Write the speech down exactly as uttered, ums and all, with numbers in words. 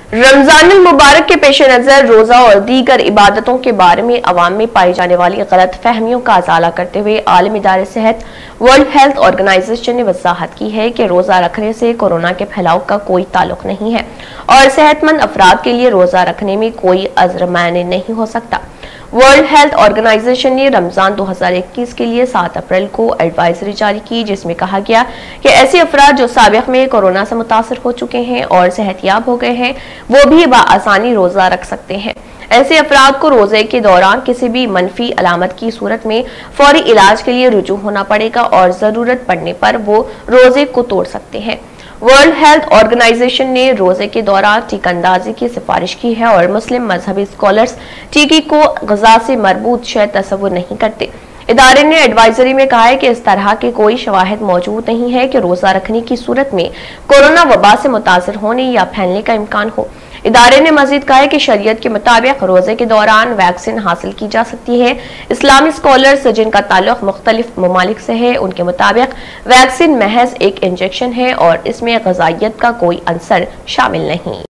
رمضان المبارک کے پیش نظر روزہ اور دیگر عبادتوں کے بارے میں عوام میں پائی جانے والی غلط فہمیوں کا ازالہ کرتے ہوئے عالمی ادارہ صحت ورلڈ ہیلتھ آرگنائزیشن نے وضاحت کی ہے کہ روزہ رکھنے سے کورونا کے پھیلاؤ کا کوئی تعلق نہیں ہے اور صحت مند افراد کے لیے روزہ رکھنے میں کوئی عذر معنی نہیں ہو سکتا۔ ورلڈ ہیلتھ آرگنائزیشن نے رمضان دو ہزار اکیس کے لیے سات اپریل کو ایڈوائزری جاری کی، جس میں کہا گیا کہ ایسے افراد جو سابق میں کورونا سے متاثر ہو چکے ہیں اور صحت یاب ہو گئے ہیں وہ بھی بآسانی روزہ رکھ سکتے ہیں۔ ایسے افراد کو روزے کے دوران کسی بھی منفی علامت کی صورت میں فوری علاج کے لیے رجوع ہونا پڑے گا اور ضرورت پڑنے پر وہ روزے کو توڑ سکتے ہیں۔ ورلڈ ہیلتھ آرگنائزیشن نے روزے کے دوران ٹیکہ اندازی کی سفارش کی ہے اور مسلم مذہبی اسکالرز ٹیکے کو غذا سے مربوط شے تصور نہیں کرتے۔ ادارے نے ایڈوائزری میں کہا ہے کہ اس طرح کے کوئی شواہد موجود نہیں ہے کہ روزہ رکھنے کی صورت میں کورونا وبا سے متاثر ہونے یا پھیلنے کا امکان ہو۔ ادارے نے مزید کہا ہے کہ شریعت کے مطابق روزے کے دوران ویکسین حاصل کی جا سکتی ہے۔ اسلامی اسکالرز جن کا تعلق مختلف ممالک سے ہے ان کے مطابق ویکسین محض ایک انجیکشن ہے اور اس میں غذائیت کا کوئی عنصر شامل نہیں۔